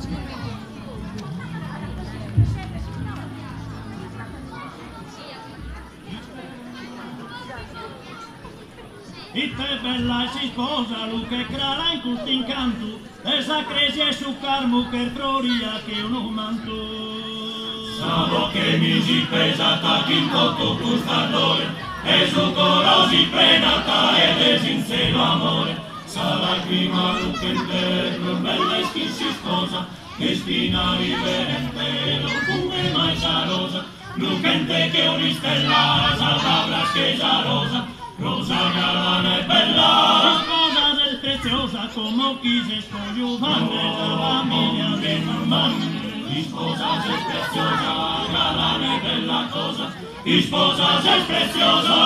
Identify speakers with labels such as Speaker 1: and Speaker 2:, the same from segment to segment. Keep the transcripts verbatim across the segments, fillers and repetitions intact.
Speaker 1: Itte bella si sposa, lu che crala in questo incanto, e sa cresi e su carmo che floria che uno manto.
Speaker 2: Savo che mi si pesata in tutto questo dolore, e su coro si prenata ed è sincero amore. Sa lacrima lu che interno, bella e chi si sposa, che spina riverente, non come mai sa rosa, lu che che un'istella, sa labra schesa rosa. Rosa galana e bella,
Speaker 1: sposa del preziosa come chi se spogliò la famiglia di Normanni.
Speaker 2: Sposa sei preziosa, galana e bella cosa. Sposa sei preziosa,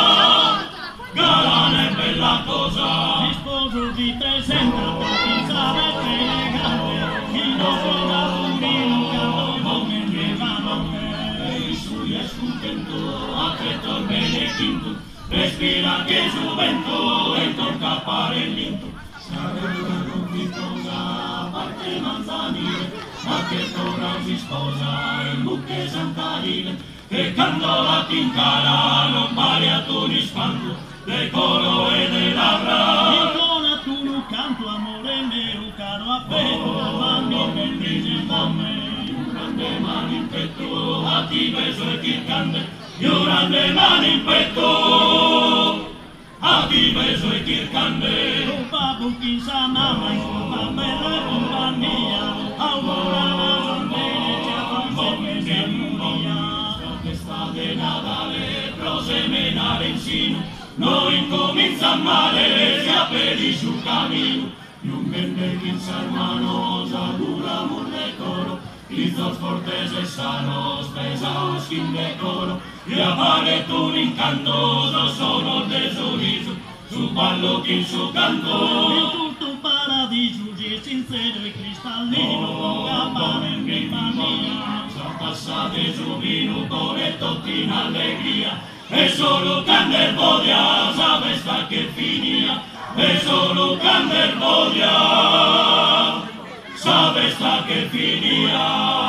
Speaker 2: galana e bella cosa.
Speaker 1: Sposo ti presenta per pensare elegante, chi non suona l'urino canto come vievano.
Speaker 2: E i suoi è scontento, a tre tormeni e quinto. Respira che su vento e tocca pare l'into. Sarà non ti sposa, parte manzanile, ma che ora si sposa il buche santarile, che quando la tincara non pare a tu ni spanto, decoro e de labbra.
Speaker 1: Incona tu non canto, amore mio, caro appetto, mamma che mi dice mamme.
Speaker 2: Un grande mano in petto, a ti beso e ti cande. Io grande mano in petto, a ti beso e ti cande.
Speaker 1: Rupa buchi sa mamma, in sua bella compagnia, augura la giornata, ci affrontiamo in
Speaker 2: questa de Natale, prose menare insino, noi incomincia male, si apre su cammino. Non vende chi hermano, augura un decoro, Izos fortes e sanos, pesaos sin decoro, y appare tu un incanto, no sono de sorriso, su ballo chi in su canto.
Speaker 1: In tutto un paradiso, è sincero e cristallino, con campane in prima mia.
Speaker 2: Sa passate su vino, cuore tutti in allegria, e solo cander vodia, sa festa che finia, e solo cander vodia, sa festa che finia.